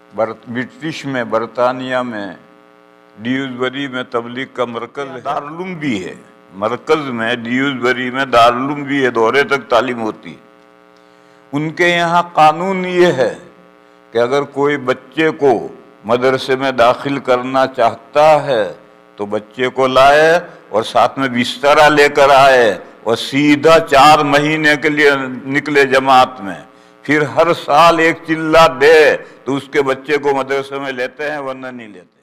British में, बरतानिया में, ड्यूसबरी में तबलीग का मरकज है, दारुल भी है। मरकज में ड्यूसबरी में दारुल भी है, दोहरे तक तालीम होती है। उनके यहाँ कानून ये है कि अगर कोई बच्चे को मदरसे में दाखिल करना चाहता है तो बच्चे को लाए और साथ में बिस्तरा लेकर आए और सीधा 4 महीने के लिए निकले जमात में, फिर हर साल एक चिल्ला दे तो उसके बच्चे को मदरसे में लेते हैं, वरना नहीं लेते।